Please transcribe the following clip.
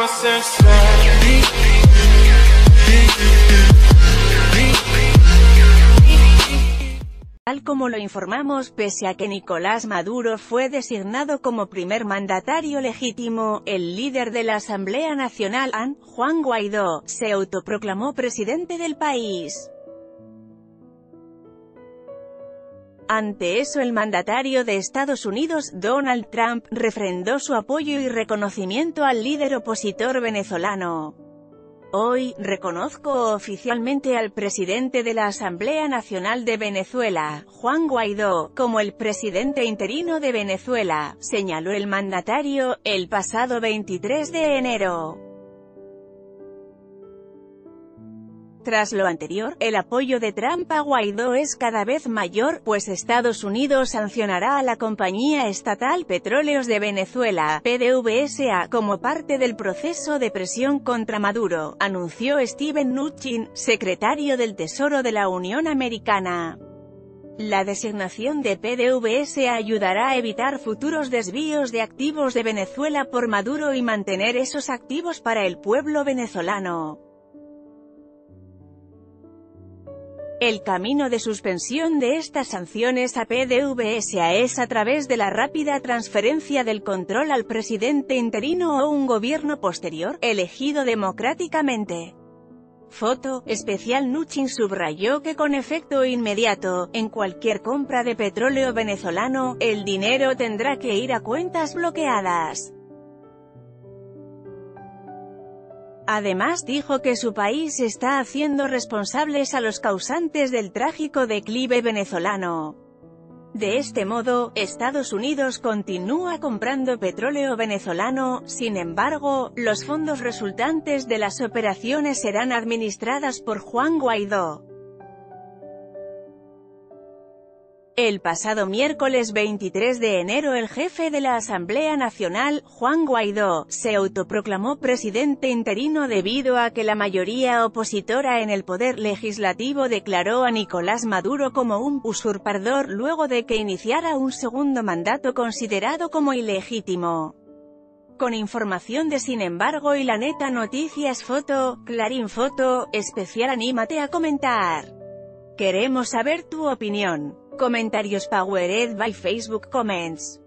Tal como lo informamos, pese a que Nicolás Maduro fue designado como primer mandatario legítimo, el líder de la Asamblea Nacional, Juan Guaidó, se autoproclamó presidente del país. Ante eso, el mandatario de Estados Unidos, Donald Trump, refrendó su apoyo y reconocimiento al líder opositor venezolano. Hoy, reconozco oficialmente al presidente de la Asamblea Nacional de Venezuela, Juan Guaidó, como el presidente interino de Venezuela, señaló el mandatario, el pasado 23 de enero. Tras lo anterior, el apoyo de Trump a Guaidó es cada vez mayor, pues Estados Unidos sancionará a la compañía estatal Petróleos de Venezuela, PDVSA, como parte del proceso de presión contra Maduro, anunció Steven Mnuchin, secretario del Tesoro de la Unión Americana. La designación de PDVSA ayudará a evitar futuros desvíos de activos de Venezuela por Maduro y mantener esos activos para el pueblo venezolano. El camino de suspensión de estas sanciones a PDVSA es a través de la rápida transferencia del control al presidente interino o un gobierno posterior, elegido democráticamente. Foto especial. Mnuchin subrayó que con efecto inmediato, en cualquier compra de petróleo venezolano, el dinero tendrá que ir a cuentas bloqueadas. Además dijo que su país está haciendo responsables a los causantes del trágico declive venezolano. De este modo, Estados Unidos continúa comprando petróleo venezolano, sin embargo, los fondos resultantes de las operaciones serán administradas por Juan Guaidó. El pasado miércoles 23 de enero el jefe de la Asamblea Nacional, Juan Guaidó, se autoproclamó presidente interino debido a que la mayoría opositora en el poder legislativo declaró a Nicolás Maduro como un usurpador luego de que iniciara un segundo mandato considerado como ilegítimo. Con información de Sin embargo y La Neta Noticias. Foto, Clarín. Foto especial. Anímate a comentar. Queremos saber tu opinión. Comentarios powered by Facebook Comments.